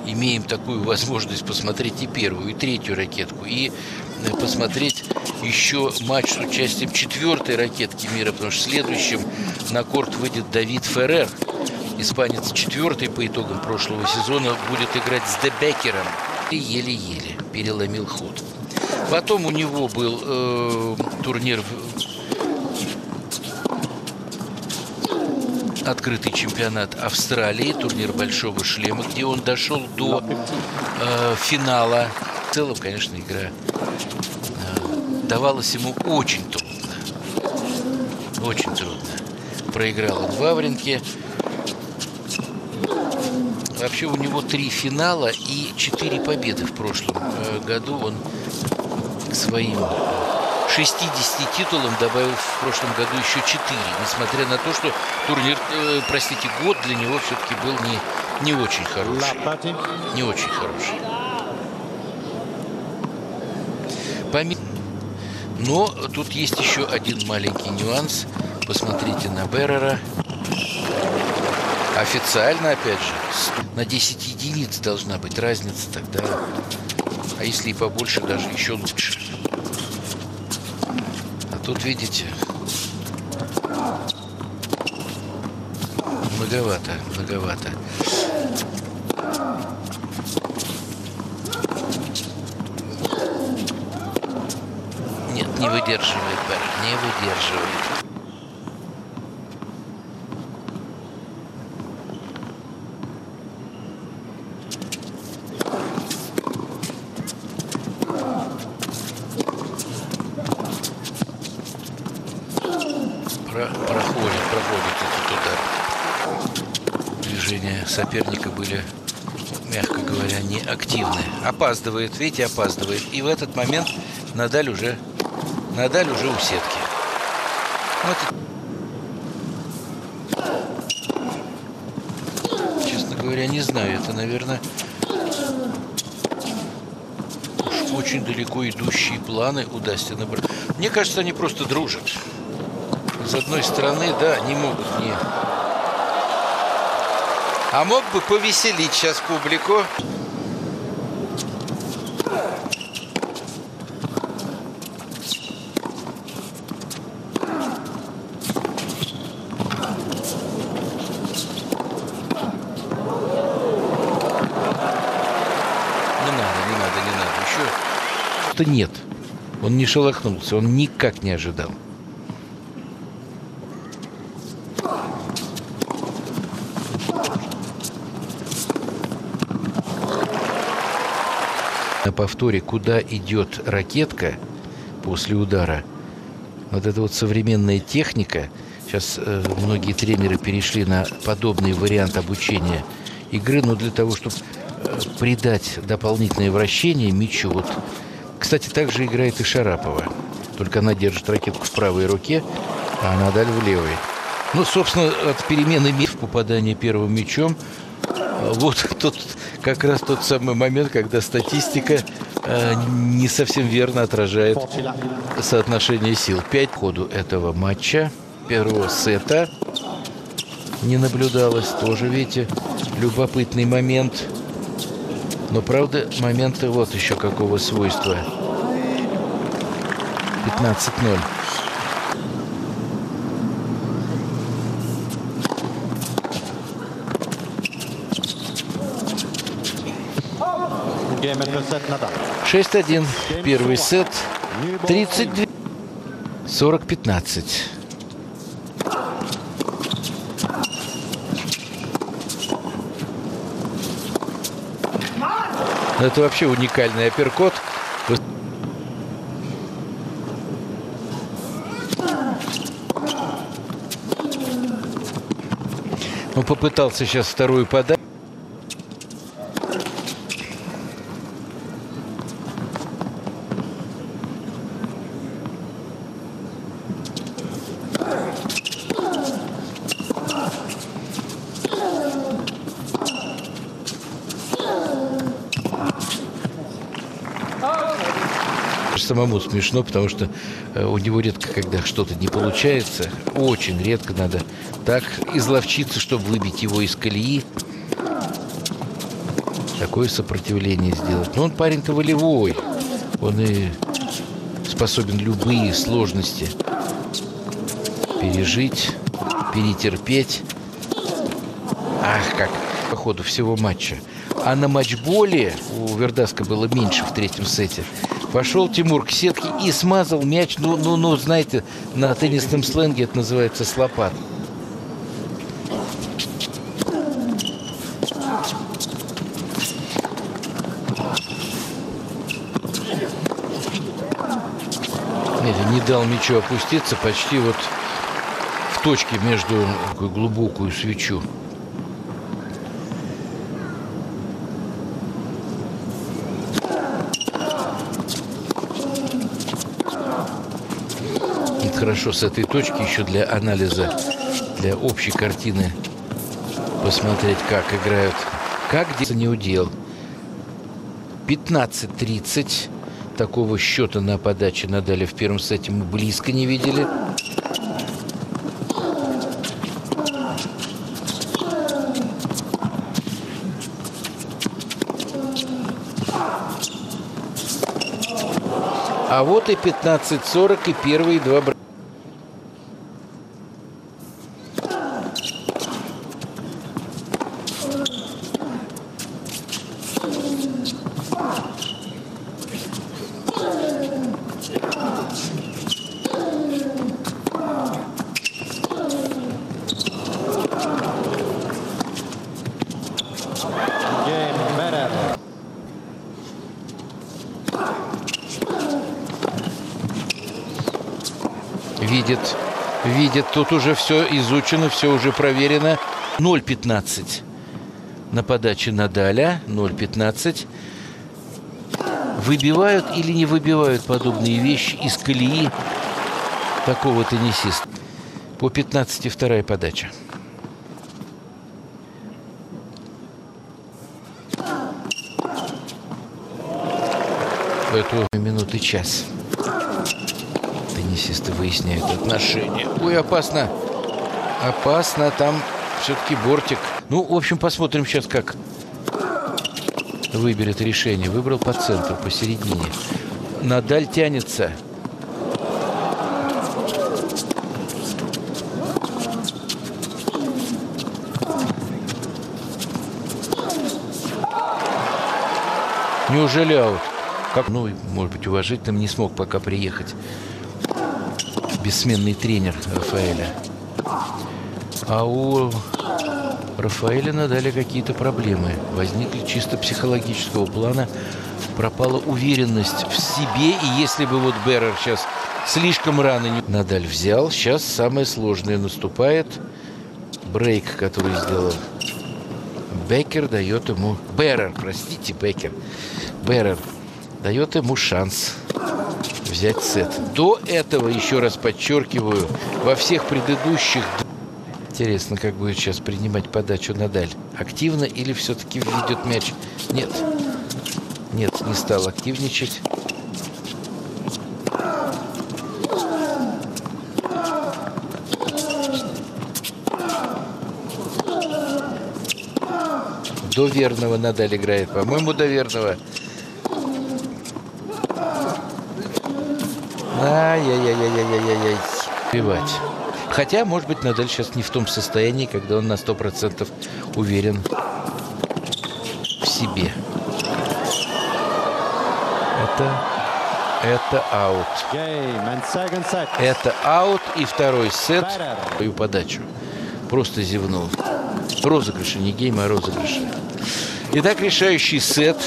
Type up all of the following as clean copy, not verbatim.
имеем такую возможность посмотреть и первую, и третью ракетку, и посмотреть еще матч с участием четвертой ракетки мира, потому что следующим на корт выйдет Давид Феррер. Испанец четвертый по итогам прошлого сезона будет играть с Де Беккером. И еле-еле переломил ход. Потом у него был турнир, открытый чемпионат Австралии, турнир Большого шлема, где он дошел до финала. В целом, конечно, игра давалась ему очень трудно. Очень трудно. Проиграл он в Вавринке. Вообще у него 3 финала и 4 победы в прошлом году. Он к своим 60 титулам добавил в прошлом году еще 4. Несмотря на то, что турнир, год для него все-таки был не очень хороший. Не очень хороший. Но тут есть еще один маленький нюанс. Посмотрите на Беррера. Официально, опять же, на 10 единиц должна быть разница тогда. А если и побольше, даже еще лучше. А тут, видите, многовато. Нет, не выдерживает Беррер, не выдерживает. Проходит этот удар. Движения соперника были, мягко говоря, не активны. Опаздывает, видите, опаздывает. И в этот момент Надаль уже у сетки. Вот. Честно говоря, не знаю. Это, наверное, уж очень далеко идущие планы у Дастина Беррера. Мне кажется, они просто дружат. С одной стороны, да, не могут не... А мог бы повеселить сейчас публику. Не надо. Еще... Что нет. Он не шелохнулся, он никак не ожидал. На повторе, куда идет ракетка после удара. Вот эта вот современная техника. Сейчас многие тренеры перешли на подобный вариант обучения игры, но для того, чтобы придать дополнительное вращение мячу. Вот. Кстати, также играет и Шарапова. Только она держит ракетку в правой руке, а Надаль в левой. Ну, собственно, от перемены в попадание первым мячом. Вот как раз тот самый момент, когда статистика не совсем верно отражает соотношение сил. 5 по ходу этого матча, первого сета не наблюдалось. Тоже, видите, любопытный момент. Но, правда, моменты вот еще какого свойства. 15-0. Надаль. 6-1. Первый сет. 32. 40-15. Это вообще уникальный апперкот. Он попытался сейчас вторую подать. Самому смешно, потому что у него редко, когда что-то не получается, очень редко надо так изловчиться, чтобы выбить его из колеи. такое сопротивление сделать. Но он парень-то волевой. Он и способен любые сложности пережить, перетерпеть. Ах, как по ходу всего матча. А на матчболе у Вердаска было меньше в третьем сете. Пошел Тимур к сетке и смазал мяч. Ну, знаете, на теннисном сленге это называется с лопат. Не дал мячу опуститься почти вот в точке между такую глубокую свечу. Это хорошо с этой точки еще для анализа, для общей картины посмотреть, как играют. Как где не удел. 15-30. Такого счета на подаче Надаля в первом сете мы близко не видели. А вот и 15-40, и первые два броска. Видит, тут уже все изучено, все уже проверено. 0-15 на подаче Надаля. 0-15. Выбивают или не выбивают подобные вещи из колеи такого теннисиста? По 15 вторая подача. В эту минуту час. Теннисисты выясняют отношения. Ой, опасно. Опасно. Там все-таки бортик. Ну, в общем, посмотрим сейчас, как выберет решение. Выбрал по центру, посередине. Надаль тянется. Неужели аут? Как? Ну, может быть, уважительным не смог пока приехать бессменный тренер Рафаэля. А у Рафаэля Надаля какие-то проблемы. Возникли чисто психологического плана. Пропала уверенность в себе. И если бы вот Беррер сейчас слишком рано не... Надаль взял. Сейчас самое сложное наступает. Брейк, который сделал Беккер, дает ему... Беррер, простите, Беккер. Беррер дает ему шанс взять сет. До этого, еще раз подчеркиваю, во всех предыдущих... Интересно, как будет сейчас принимать подачу Надаль. Активно или все-таки введет мяч? Нет. Нет, не стал активничать. До верного Надаль играет. По-моему, до верного. Ай-яй-яй-яй-яй-яй-яй. Убивать. Хотя, может быть, Надаль сейчас не в том состоянии, когда он на 100% уверен в себе. Это аут. Это аут и второй сет. Свою подачу. Просто зевнул. Розыгрыши, не гейм, а розыгрыши. Итак, решающий сет.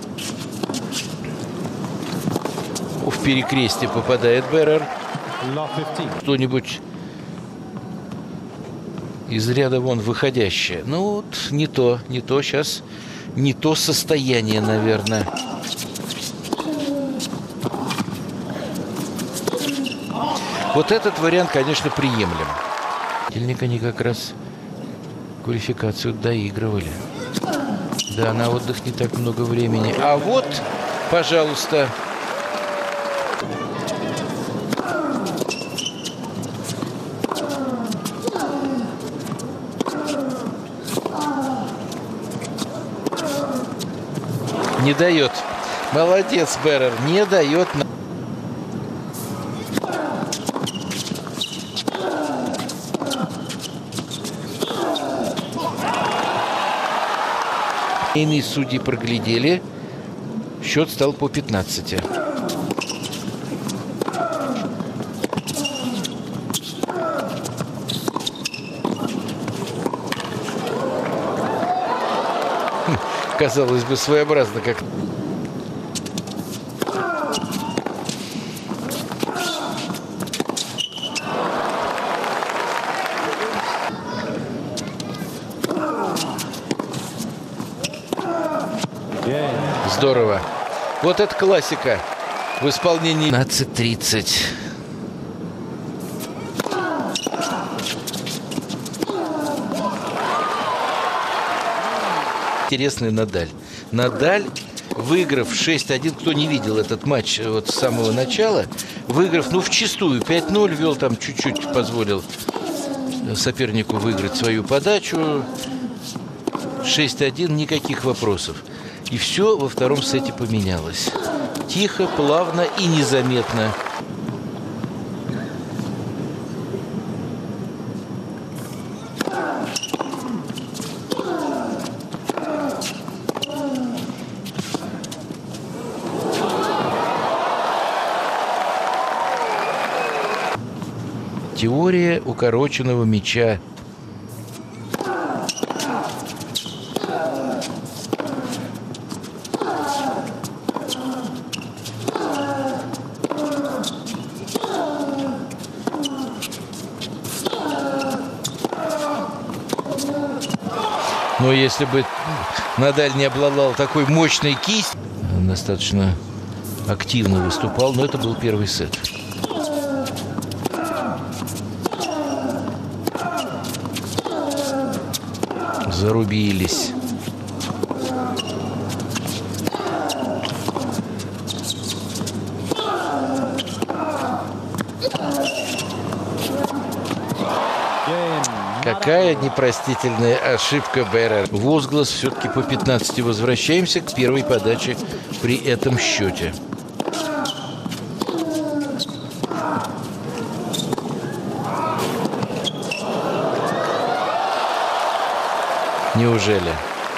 В перекрестие попадает Беррер. Что-нибудь из ряда вон выходящее. Ну, вот не то сейчас. Не то состояние, наверное. Вот этот вариант, конечно, приемлем. Они как раз квалификацию доигрывали. Да, на отдых не так много времени. А вот, пожалуйста. Не дает. Молодец, Берер. Не дает. Иные судьи проглядели. Счет стал по 15. Казалось бы, своеобразно как. Здорово. Вот это классика в исполнении. 15:30. Интересный Надаль. Надаль, выиграв 6-1, кто не видел этот матч вот с самого начала, выиграв, ну, вчистую, 5-0, вел там чуть-чуть, позволил сопернику выиграть свою подачу. 6-1, никаких вопросов. И все во втором сете поменялось. Тихо, плавно и незаметно. Теория укороченного мяча. Но если бы Надаль не обладал такой мощной кистью, он достаточно активно выступал, но это был первый сет. Зарубились. Какая непростительная ошибка Берер. Возглас все-таки по 15. Возвращаемся к первой подаче при этом счете. Неужели?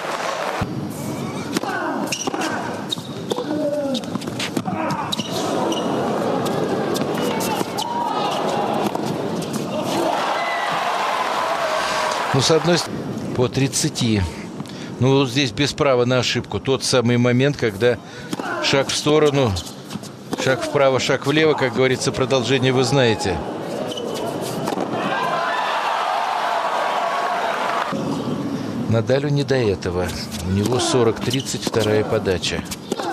Ну, с одной стороны, по 30. Ну, вот здесь без права на ошибку. Тот самый момент, когда шаг в сторону, шаг вправо, шаг влево, как говорится, продолжение вы знаете. Надалю не до этого. У него 40-30, вторая подача.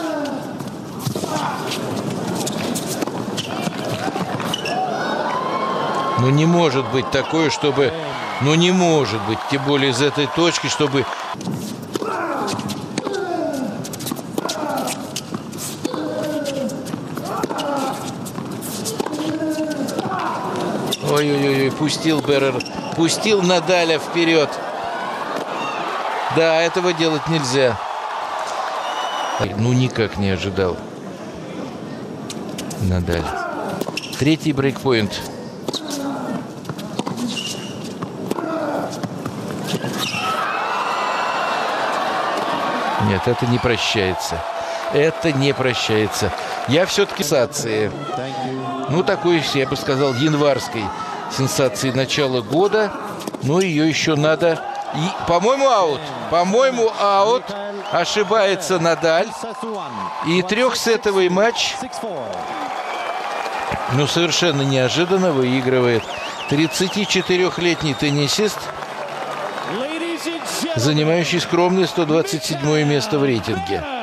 Ну, не может быть такое, чтобы... Ну, не может быть, тем более из этой точки, чтобы... Ой-ой-ой, пустил Берер, пустил Надаля вперед. Да, этого делать нельзя. Ну, никак не ожидал Надаль. Третий брейкпоинт. Нет, это не прощается. Это не прощается. Я все-таки сенсации. Ну, такой, я бы сказал, январской сенсации начала года. Но ее еще надо... И, по-моему, аут. По-моему, аут. Ошибается Надаль. И трехсетовый матч, ну, совершенно неожиданно выигрывает 34-летний теннисист, занимающий скромное 127 место в рейтинге.